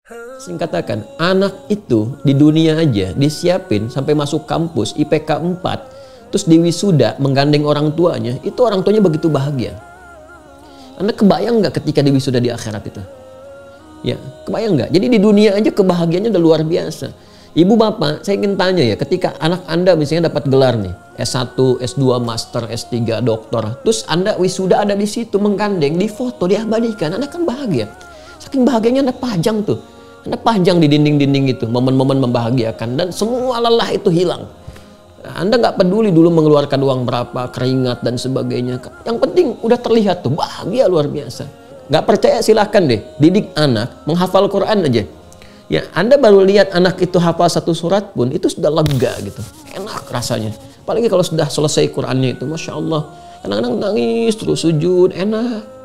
Sering katakan, anak itu di dunia aja disiapin sampai masuk kampus IPK 4, terus di wisuda menggandeng orang tuanya, itu orang tuanya begitu bahagia. Anda kebayang nggak ketika di wisuda di akhirat itu? Ya, kebayang nggak? Jadi di dunia aja kebahagiaannya udah luar biasa. Ibu bapak, saya ingin tanya ya, ketika anak Anda misalnya dapat gelar nih, S1, S2, Master, S3, Doktor, terus Anda wisuda ada di situ menggandeng, di foto, diabadikan, Anda kan bahagia. Saking bahagianya Anda pajang tuh. Anda pajang di dinding-dinding itu, momen-momen membahagiakan, dan semua lelah itu hilang. Anda nggak peduli dulu mengeluarkan uang berapa, keringat dan sebagainya. Yang penting udah terlihat tuh, bahagia luar biasa. Nggak percaya silahkan deh, didik anak, menghafal Quran aja. Ya, Anda baru lihat anak itu hafal satu surat pun, itu sudah lega gitu. Enak rasanya. Apalagi kalau sudah selesai Qurannya itu, Masya Allah. Anak-anak nangis, terus sujud, enak.